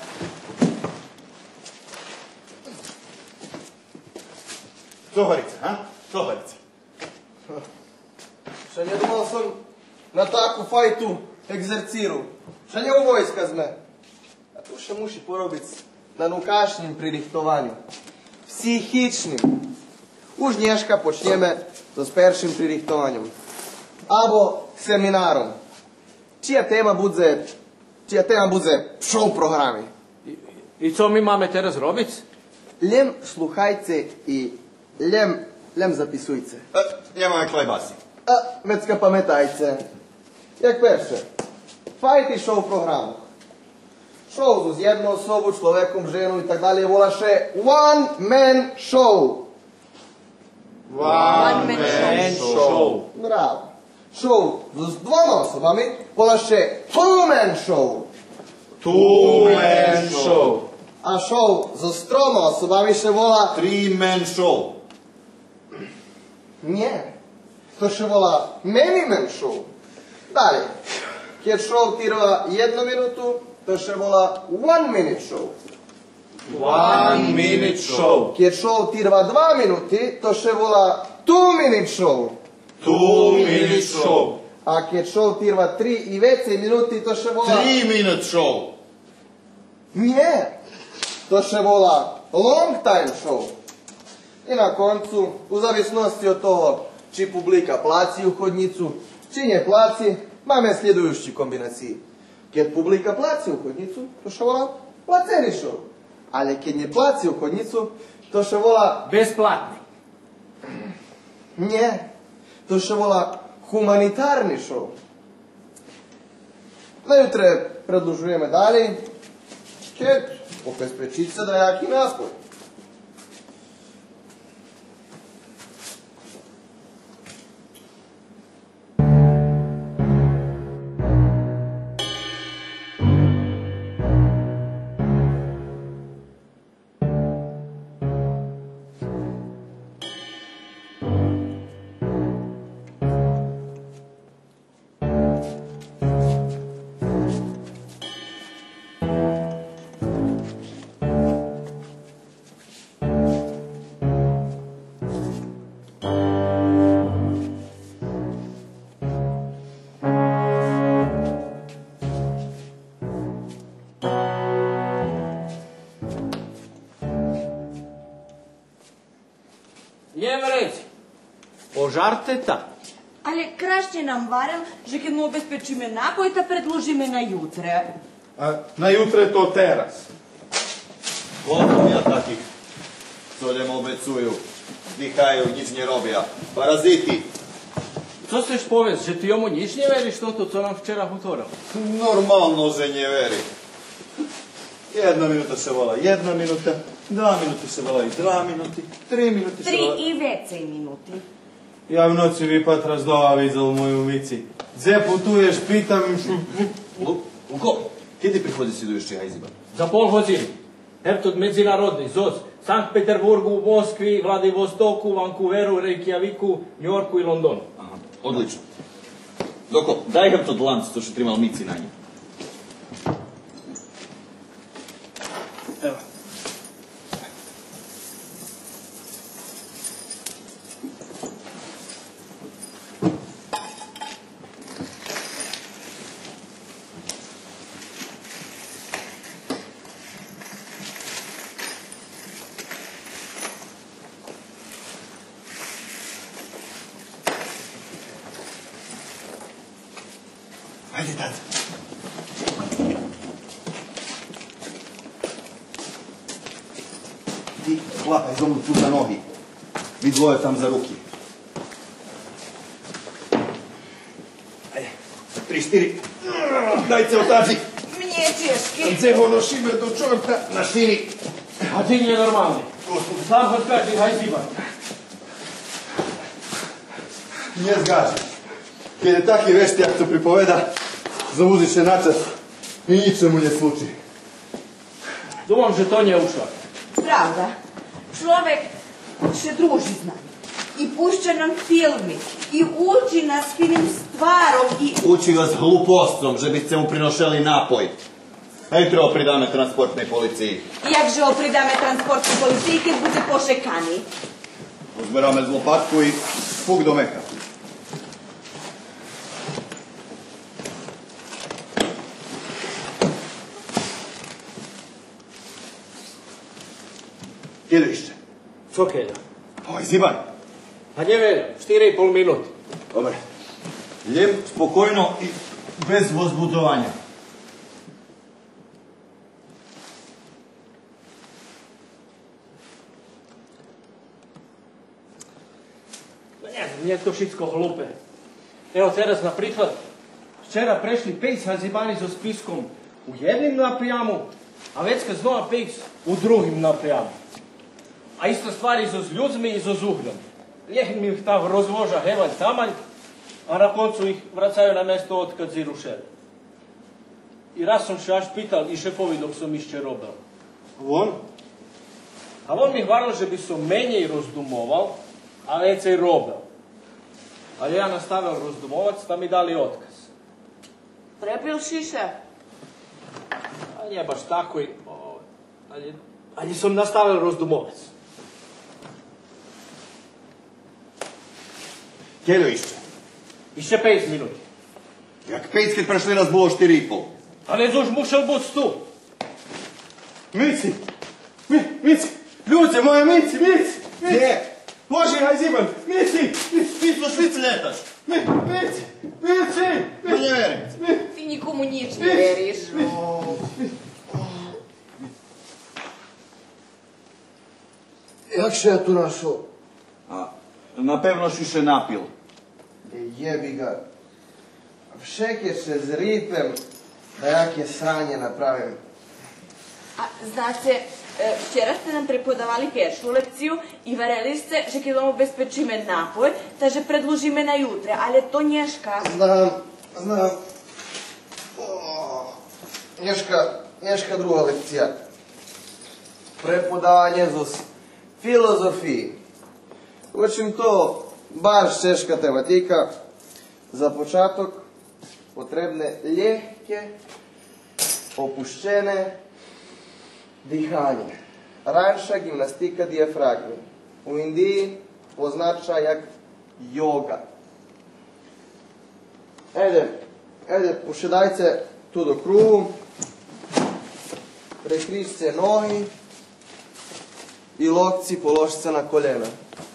Coharice, ha? Coharice. Še ne domal sam na takvu fajtu egzerciru. Še ne u vojska zme. A tu še muši porobic na nukašnjem pririhtovanju. Psihičnim. Už nješka počnjeme s peršim pririhtovanjem. Abo seminarom. Čija tema budze, čija tema budze show programi. I, i co mi mamy teraz robić? Ljem sluhajce i ljem, ljem zapisujce. E, nemaj klebasi. A, vecka pametajce. Jak perše, fajti show programu. Show z jednu osobu, človekom, ženu i tak dalje volaše one man show. One man show. Bravo. Show z dvoma osobami volaše two man show. Two man show. A show z troma osobami še vola... Three man show. Nie. To še vola many man show. Dalje. Keď show tirova jednu minutu, to še vola one minute show. One minute show. Keď show tirova dva minuty, to še vola two minute show. Two minute show. A keď show tirova tri i vecej minuty, to še vola... Three minute show. Nie. To še vola long time show. I na koncu, u zavisnosti od toho, či publika placi u chodnicu, či ne placi, máme sljedujući kombinaciji. Kad publika placi u chodnicu, to še vola placeni show. Ali kad ne placi u chodnicu, to še vola... Besplatni. Nje, to še vola humanitarni show. Najutre predlužujeme dalje, kad opet sprečiť se da jaki napoj. Njeme reci, požarteta. Але краще нам варям, že keď mu obezpečíme nápoj, ta predložíme na jutre. A na jutre to teraz. Koliko ja takih, co ljom obecuju, dihaju, nič ne robia. Paraziti. Co chceš povest, že ty jomu nič ne veriš toto, co nam včera hutoril? Normalno, že ne veri. Jedna minuta se vola jedna minuta, dva minuta se vola i dva minuti, tri minuti se Tri vola... i vecej minuti. Ja v noci vi pat razdova videl moju umici. Gdje putuješ, pitam... Luko, kedy prihodí sljedujući Hajziban? Za pol hodiny. Hertog međunarodni, Z O S, Sankt Peterburgu, Moskvi, Vladivostoku, Vancouveru, Reykjaviku, Njorku i Londonu. Aha, odlično. Doko, daj ga to dlanc, to što trimal mici na njim. Evo. Hajde, tad. Ti, klapaj zomnu tu za nogi. Vi dvoje tam za ruki. Ajde, tri, štiri. Dajte otaži. Mnje češki. Gdje ono šime do čorta? Na širi. A ti nije normalni. Sam hod kaži Hajziban. Не згажи. Kad je taki veštijak co pripoveda, zavuzi se načas i ničemu ne sluči. Думам, že to nie ušla. Правда. Človek še druži z nami. I pušća nam filmi. I uči nas finim stvarom. I... Uči vas glupostom, že biste mu prinošeli napoj. Aj treba pridame transportnej policiji. Jak že opridáme transportnú policii, keď bude pošekani? Uzberame z lopatku i puk do mecha. Kjedo išće? Co keďa? Oj, Ziban. A neviem, štyri i pol minúty. Dobre. Ljem spokojno i bez vozbudovanja. Ne znam, nije to všetko hlupe. Evo teraz na príklad, včera prešli pejs Hajzibani so spiskom u jednim naprijamu, a vecka znova pejs u drugim naprijamu. A isto stvari so s ljudmi i so s ugljom. Lijeh mi ih tam rozvoža hevanj tamanj, a na koncu ih vracaju na mesto otkad si rušeli. I raz sam še až pital i šefovi dok sam išće robal. On? A on mi hvaril, že bi so menjej rozdumoval, a vecej robal. Ali ja nastavil rozdumovac, pa mi dali otkaz. Prepil šiše? A nije baš tako i... o, ali, ali sam nastavil rozdumovac. Kjedo išće? Išće pet minuti. Jak pejs kad prešli nas bilo štiri i pol. A ne zuž mušel bud stu. Mici! Mi, Mici! Ljuce, moja Mici, Mici! Gdje? Boži, Hajziban, Mici! Ti što švici letaš? Mici! Mici! Ma ne verim. Ti nikomu nič ne veriš. Jak še ja tu našao? A, napevno si se napil. Jebi ga. Všek je še z ritem, da jakie sranje napravim. A znate, včera ste nam prepodavali peršu lekciju i vareli ste, že keď vam obezpečíme napoj, takže predložíme na jutre, ale to nješka. Znam, znam. Nješka, nješka druga lekcija. Prepodavanje z filozofiji. Učim to baš češka tematika. Za početak potrebne ljehke, opuščene dihanje. Ranša gimnastika dijafragme. U Indiji označa jak yoga. Ede, ede, pošedajte tu do krugu, prekrižite nogi i lokci položite na koljena.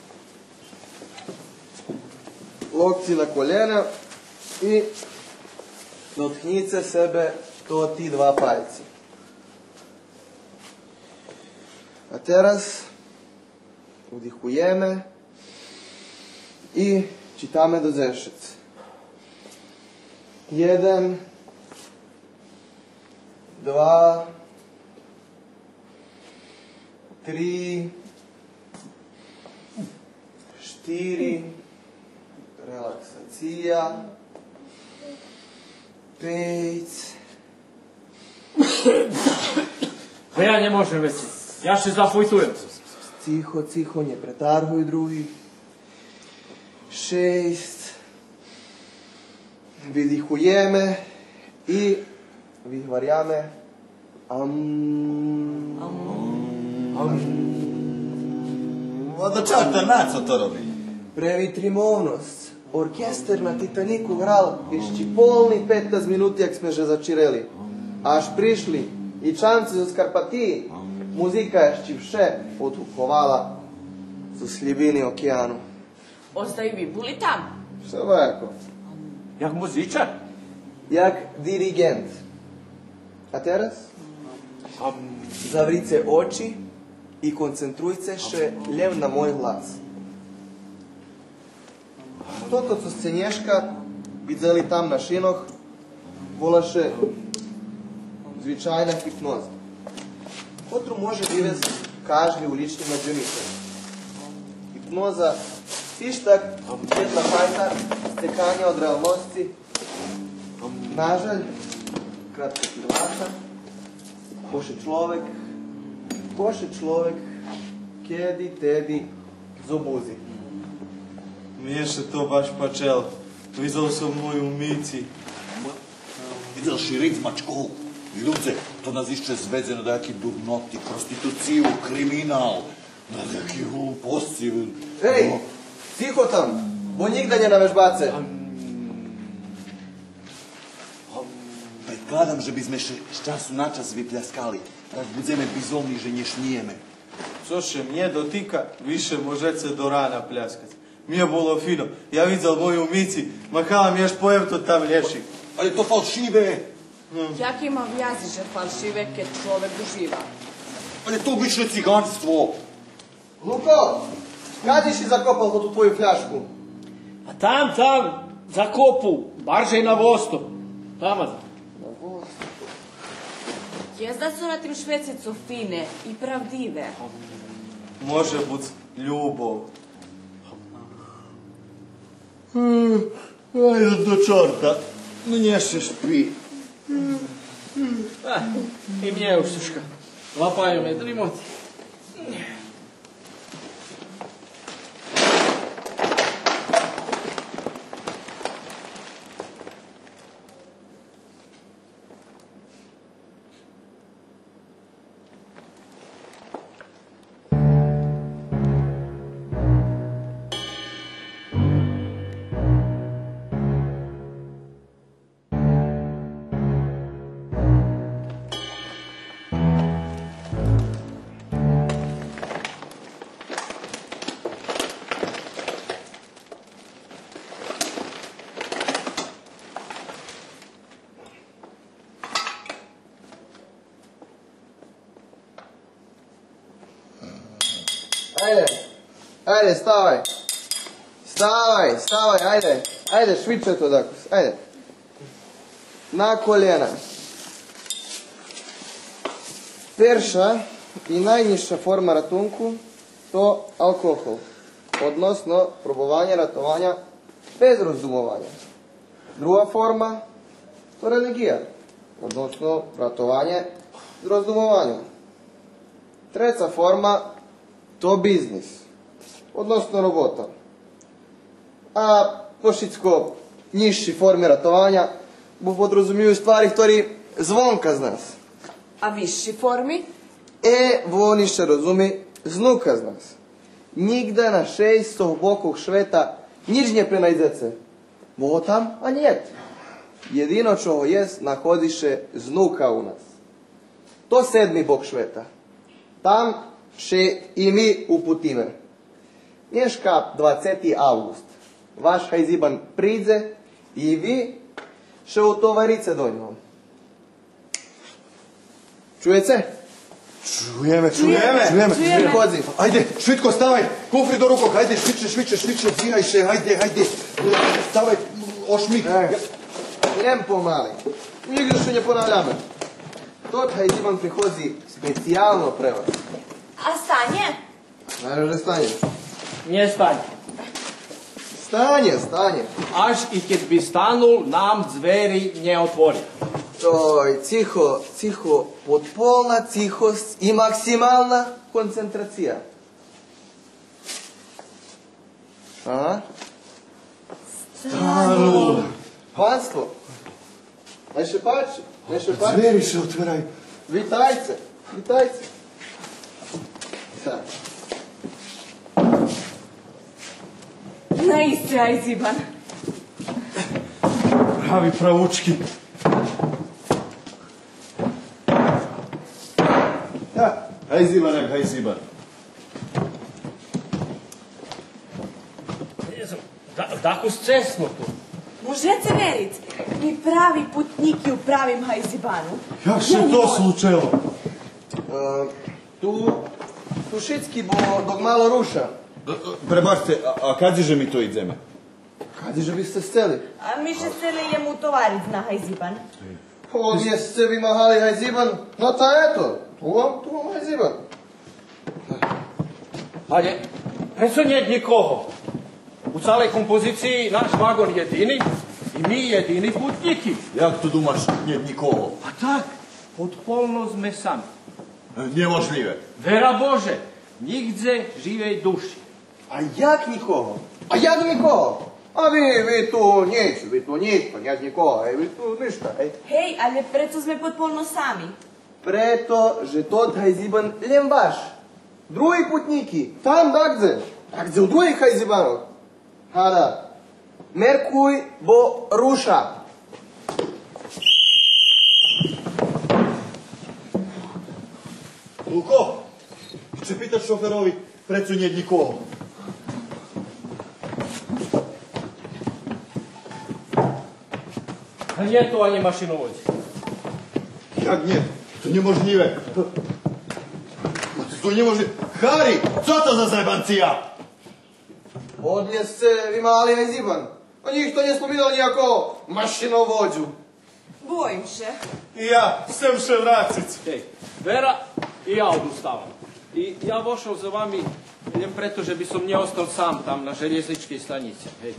Lokci na koljena i dotknite sebe to ti dva palci. A teraz vdihujeme i čitame do zešec. Jedan, dva, tri, štiri, relaksacija, pet. Pa ja ne možem već. Ja še zafojtujem. Ciho, ciho, nie pretarhuj drugi. Šest. Vydihujeme i vyhvarjame. Am. Onda čak da naco to robi. Previtrimovnost. Orkester na Titaniku hral išči polni petnajst minut, jak sme že začireli. Až prišli i čanci zo Skarpatiji, muzika ještě vše odhukovala z slibini okeanu. Ostaju vi bili tam. Samo jako. Jak muzičar? Jak dirigent. A teraz? Zavrice oči i koncentrujte še lev na moj glas. Toto, co ste nješka videli tam na šinoh, volaše zvičajna hipnoza. Kotrу može divesti kažli ulični mađonitelj. Hipnoza, tištak, jedna fajta, stekanje od realnosti, nažalj, kratka kilata, koše človek, koše človek, kjedi, tedi, zobuzi. Mije še to baš pačel. Videl sam moju Mici. Videl širic mačkov. Ljuce, to nas išće zvezeno da jaki durnoti, prostituciju, kriminal, da jaki posci. Ej, tiho tam, bo nigda nie navežbace. Predkladam, že by sme še z času na čas vypljaskali. Raz budzeme bizomni, že nješnijeme. Co še mnje dotika, više možete do rana pljaskati. Mije bolo fino. Ja videl moju Mici, mahala mi ješ pojem to tam lješik. Ali to falšive. Jak ima vjazi, že falšive, kad človek uživa. Ali to obično ciganstvo. Luko, kada si zakopal tu tvoju fljašku? A tam, tam, za kopu, barže i na vosto. Tamo. Jezda su na tim švecicu fine i pravdive. Može bud ljubov. Ajde do čorta. No nješće špi. Ah, i mnie już troszkę łapają mnie drimoty. Ajde, ajde, stavaj. Stavaj, stavaj, ajde. Ajde, šviče to dakle, ajde. Na koljena. Perša i najnižša forma ratunku, to alkohol. Odnosno, probovanje ratovanja bez razumovanja. Druga forma, to religija. Odnosno, ratovanje z razumovanjem. Treća forma, to biznis. Odnosno, robota. A pošitsko nižši formi ratovanja bo podrazumiju stvari, ktorі zvonka z nas. A viši formi? E, oni še razumi znuka z nas. Nigde na šeststo bokog šveta nič ne prenajdzece. Bo tam, a njet. Jedino čo jest, nahodziše znuka u nas. To sedmi bok šveta. Tam še i mi uputime. Nješka dvaceti avgust. Vaš hajziban pridze i vi še u tovarice dođemo. Čujete? Čujeme, čujeme, čujeme. Čujeme. Hodzi. Ajde, švitko, stavaj, kufri do rukog, ajde, šviče, šviče, šviče, zvinaj še, ajde, ajde, stavaj, ošmik. Idem pomali. Nigde še ne ponavljame. Tot hajziban prihodzi specijalno pre vas. A stanje? Naravno, stanje. Nie stanie. Stanje, stanje. Aż i kiedy by stanul, nam drzwi nie otvori. Oj, cicho, cicho, potpolna cihost i maksimalna koncentracija. Aha. Stanu. Panstvo. Ne šepači, ne šepači. Dveri še otvaraj. Vitajce, vitajce. Sad. Na isti ajziban. Pravi pravučki. Haj Zibanek, haj Ziban. Tako scesno tu. Možete veric, mi pravi putniki u pravim hajzibanu. Jak se to slučilo? E, tu, tu šitski bo dok malo ruša. Prebačte, a, a kadziže mi to idzeme? Kadiže biste sceli? A mi še se lejemo u tovaric na hajziban. Ovdje ste vi mahali hajziban, no ta eto, tu vam, tu vam hajziban. Ale preco nie nikogo. U całej kompozycji nasz wagon jedyny i my jedyni putniki. Jak to dumaš, nije nikogo? A tak, potpolno sme sami. Niemožljive. Vera Bože, nigdzie żywej duszy. A jak nikogo? A jak nikogo? A vi, vi tu nič, vi tu nič, pa jak nikogo, ej, vi tu ništa, ej. Hej, ali preto sme potpolno sami. Preto, že tot hajziban lem vaš. Drugi putniki, tam dagdze, dagdze u drugih hajzibanov. Hada, Merkuj bo ruša. Luko, će pitat šoferovi, precu nije nikogo. A nie to ani maszynowodzie. Jak nie? To niemożliwe. To, to niemożliwe. Hari, co to za zajebancija? Odlje ste vi mali hajziban. A njih to nije spominali nijako mašinovođu. Bojim se. I ja, sem še vracic. Hej, Vera i ja odustavam. I ja vošao za vami, jem preto, že bi som nie ostal sam tam na željezničkej stanici. Hej.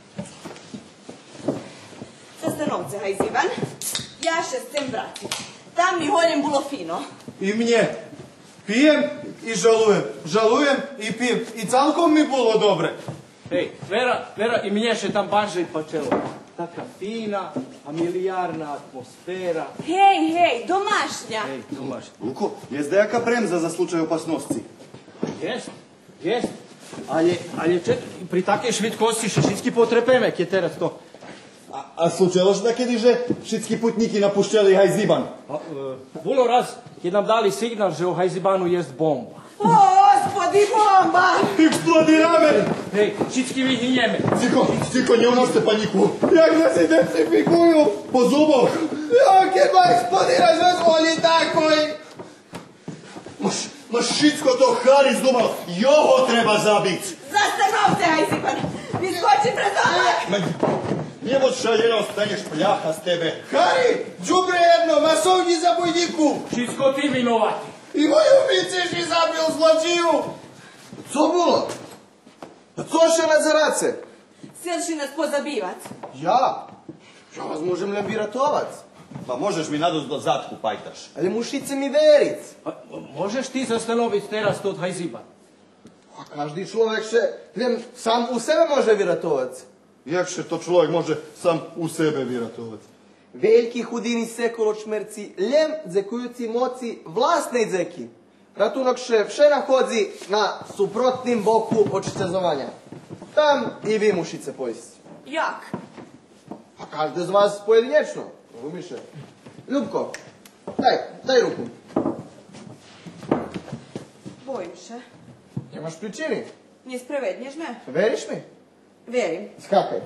Za stanovce hajziban, ja še sem vratit. Tam mi holjem bilo fino. I mnje. Pijem i žalujem. Žalujem i pijem. I calkom mi bilo dobre. Hej, Vera, Vera i mnje še tam baže i pačelo. Taka fina, familijarna atmosfera. Hej, hej, domašnja. Hej, domaš. Luko, jest dejaka bremza za slučaj opasnosti. Jest, jest. Ali, ali čet, pri takej švitkosti še všetky potrepeme, kje teraz to. A, a slučajalo što da kedy, že všetky putniki napušťali hajziban? A, e, bolo raz, keď nám dali signál, že o hajzibanu jest bomba. O, gospodi, bomba! Eksplodirame! Hej, všetky vyhynieme. Cicho, cicho, nie unoste paniku. Jak nas identifikuju? Po zuboch. Ja, keď ma eksplodira, že zvoli takoj. Mož, Ma šitsko to Hari zdumalo, joho treba zabit. Zastanovce, Hajziban! Iskoči pred doma! Njemo šaljeno stanješ pljaha s tebe. Hari, džubre jedno, masovni zabojniku! Wszystko ti vinovati. I moju ubićeš i zabil zločiju! Co było? A co še na zarace? Sjeliš nas pozabivac? Ja? Ja vas možem le viratovac. Pa možeš mi nadus do zatku, pajtaš. Ali mušice mi veric. A, možeš ti zastanoviti teraz tot Hajziban? A každi človek še lem sam u sebe može viratovac. Jak še to človek može sam u sebe viratovac? Veljki hudini sekoločmerci lem dzekujuci moci vlastnej dzeki. Ratunak še vše nahodzi na suprotnim boku očistezovanja. Tam i vi mušice pojsti. Jak? A každe z vas pojedinječno. Rumiše. Ljubko, daj, daj ruku. Bojim se. Nemaš pričini. Nie sprevednješ me? Veriš mi? Verim. Skakaj.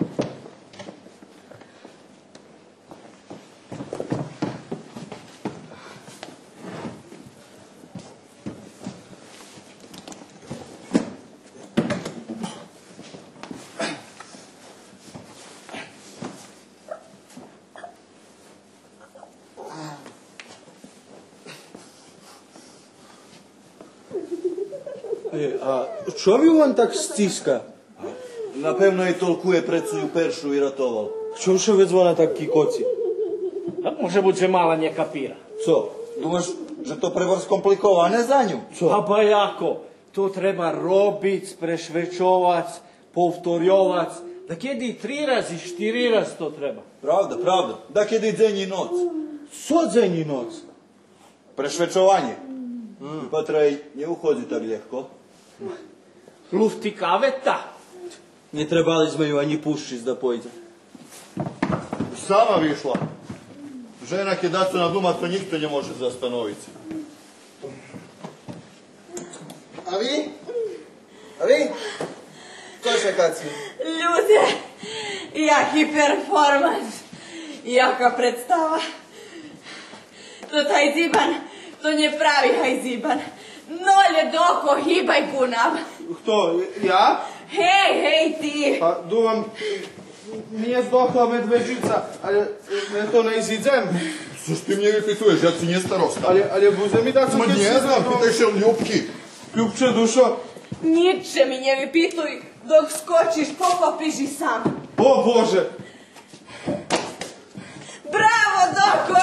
A čo bi on tak stiska? Напевно i толкує прецую першу i ratoval. Čo še već zvona tak kikoci? A može bud že mala nje kapira. Co? Думаš, že to prevar skomplikovane za nju? A pa jako, to treba robic, prešvećovac, povtorjovac, da kjedi tri razi, štiri raz to treba. Правда, правда. Da kjedi dzenji i noc. Co dzenji noc? Prešvečovanje. Mm. Patraj, nie uchodzi tak lehko. Lufti kaveta. Nie trebali sme ju ani puščić da pojde. Sama višla. Žena kje dacu na duma, to nikto ne može zastanoviti. A vi? A vi? Co še kad si? Ljudje, jaki performans, jaka predstava. To Hajziban, to nje pravi Hajziban. Nolje doko, hibaj gunav. Kto, ja? Hej, hej ti. Pa думам, nije zdохла medveđica, ali ne to ne izidzem. Co ti mnie wypytujesz? Ja ci nie starosta. Ali, ali buze mi da co Ma nie znam, pytaj się Ljubki. Ljubče dušo, Niče mi nje vypituj, dok skočiš, pokopiš i sam. o Bože! Bravo, Doko!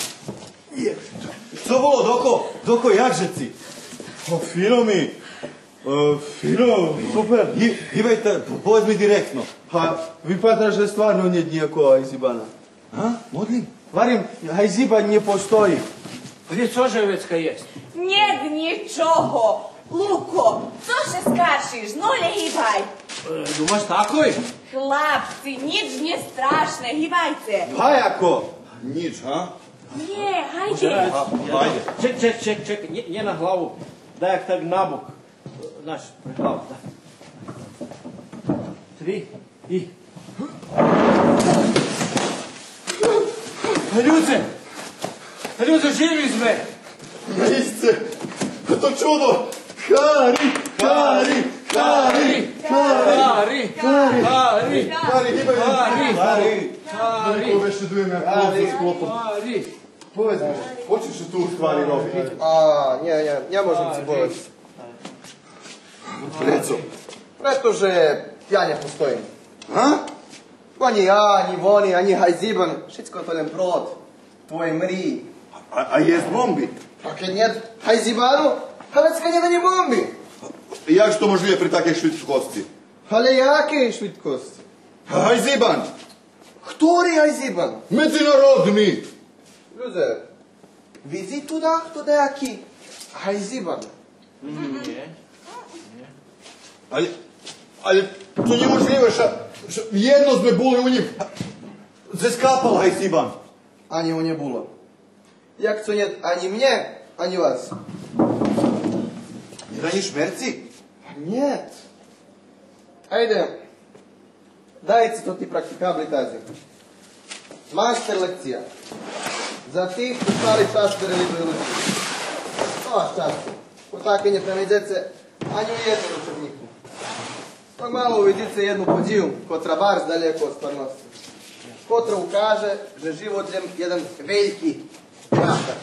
Co bolo, Doko? Doko, jakže si? O, fino mi. O, fino, super. Hi- Hibajte, povedz mi direktno. Pa, vypadá, že stvarno nije nijako Hajzibana. A? Modlim? Varim, Hajziban nie postoji. Gdje Coževecka jest? Njeg ničoho. Luko, co še skačiš? Nolje hibaj. E, dumaš takoj? Hlapci, nič nije strašne, hibajte. Pa jako? Nič, ha? Nie, hajde. Coževeць. A, ajde. Ček, ček, ček, ček, nje, nje na glavu. Daj jak tak nabok. Znaš, pre glavu, da. Tri i... Ljudze! Ljudze, živi sme! Isce, to čudo! Hari, Hari, Hari, Hari! Hari! Hari! Hari, hibaj mi. Hari! Hari. Hari! Ko veše dujeme, Hari, sklopom. Hari! Povedz mi, hoćeš li tu stvari robiti? A, nje, nje, nje možem ci povedati. Preco. Preto, že ja ne postojim. Ha? Ani ja, ni voni, ani Hajziban, všetko to len prod. Tvoje mri. A, a jest bombi? A keď njet Hajzibanu, Havecka nije da ni bombi. Jak to možlije pri takej švitkosti? Ale jake švitkosti? Hajziban! Ktorý Hajziban? Međunarodni! Ľudzie, vidí tu dachto nejaký Hajziban? Nie. Ali, ali to nemožljivo, ša, ša, jedno sme boli u njim. Zeskapal Hajziban. Ani u nie było. Jak co nie, ani mnie, ani was. Nie raniš merci? Nie. Ajde, dajcie to ti praktikabli tazi. Master lekcija. Za tih koji stali čas da realizuju ljudi. O, čas. takanje prema djece, ani u jednom učebniku. Tak malo uvidite jednu podiju, kotra bar daleko od stvarnosti. Kotra ukaže, že život je jedan veliki kratak.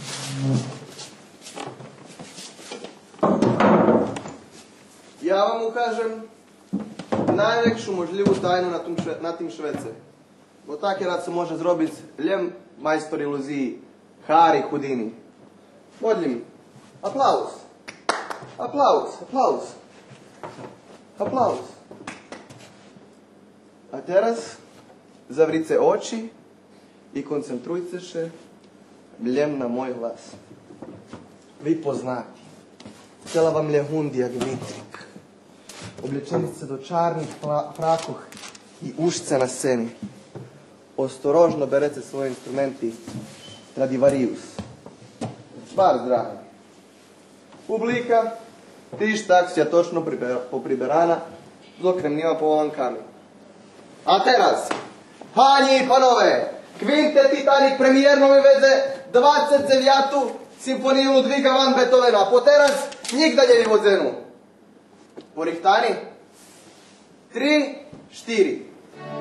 Ja vam ukažem najvekšu možljivu tajnu na, tom šve, na tim Švece. Bo tak je rad se može zrobiti ljem majstor iluziji, Hari Houdini. Modlim, aplauz, aplauz, aplauz, aplauz. A teraz zavrite oči i koncentrujte se ljem na moj glas. Vi poznati, cijela vam ljehundija gvitrik, oblečenice do čarnih frakoh i ušce na sceni. Ostorožno berete svoje instrumenti Stradivarius. Bar zdravi. Publika, tiš taksija točno popriberana, z okremnima povankami. A teraz, pani i panove, kvinte Titanic premijerno mi veze dvadeset devjatu simfoniju Ludviga van Beethovena. Po teraz, njih dalje v vodzenu. Porihtani? Tri, štiri.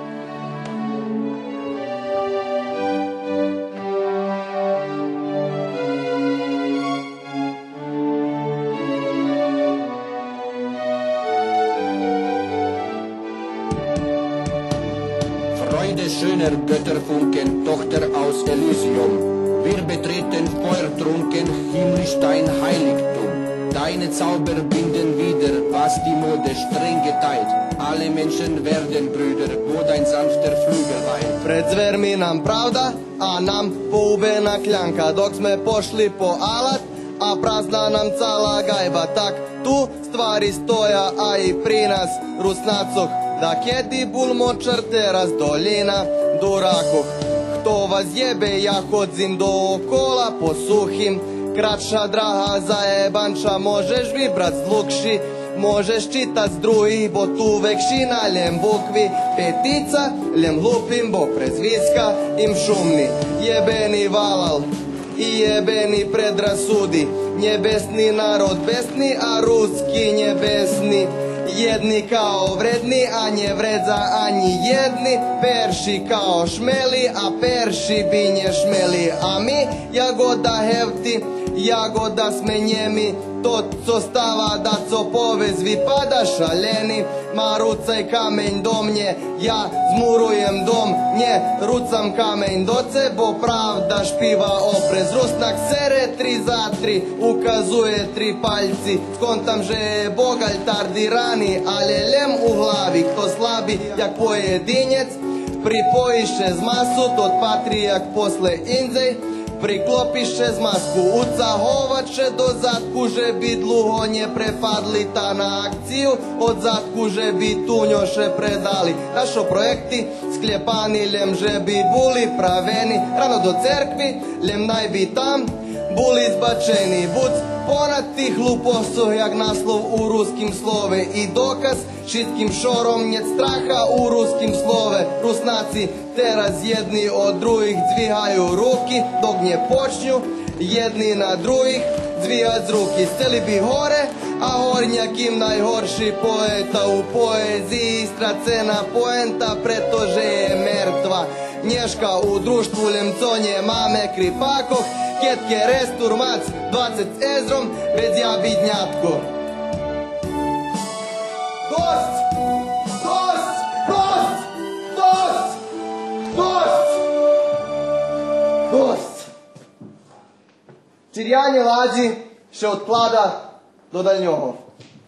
Schöner Götterfunken, Tochter aus Elysium. Wir betreten feuertrunken himmlisch dein Heiligtum. Deine Zauber binden wieder, was die Mode streng geteilt. Alle Menschen werden Brüder, wo dein sanfter Flügel weilt. Pred zvermi nam pravda, a nam poubena kljanka. Dok sme pošli po alat, a prazna nam cala gajba. Tak tu stvari stoja, a i pri nas Rusnacoh. Da kjedi bulmo črte razdolina durakoh. Kto vas jebe, ja hodzim do okola po suhim. Kraća draha zajebanča, možeš vibrat zlukši, možeš čitat z drugih, bo tu vekšina ljem bukvi. Petica, ljem lupim, bo prezviska im šumni. Jebeni valal i jebeni predrasudi. Njebesni narod besni, a ruski njebesni. Jedni kao vredni, a nje vredza ani jedni. Perši kao šmeli, a perši binje šmeli. A mi jagoda hevti, jagoda sme njemi. To co stava da co povezvi pada šaljeni. Ma rucaj kamen do mnje, ja zmurujem dom nje. Rucam kamen doce, bo pravda špiva oprez. Rusnak sere tri za tri, ukazuje tri paljci. Skontam že je bogalj tardirani, ale ljem u glavi. Kto slabi jak pojedinjec, pripojiše z masu, tot patrijak posle inzej. Priklopiše z masku, ucahovače do zadku, že bi dluho nje prepadli ta na akciju, od zadku, že bi tu njoše predali. Našo projekti skljepani, ljem, že bi buli praveni, rano do cerkvi, ljem naj bi tam buli zbačeni. Buc ponad tih luposov, jak naslov u ruskim slove i dokaz šitkim šorom njet straha u ruskim slove. Rusnaci teraz jedni od drugih zvihaju ruki, dok nje počnju jedni na drugih zvijat z ruki. Steli bi hore, a hornjak im najhorši poeta u poeziji. Stracena poenta, pretože je mertva. Nješka u društvu Ljemconje mame Kripakoh, Kjetke Resturmac, dvacet ezrom, bez ja bidnjatko. Dost! Dost! Dost! Dost! Dost! Dost! Čirjanje lađi še od plada do daljnjoho.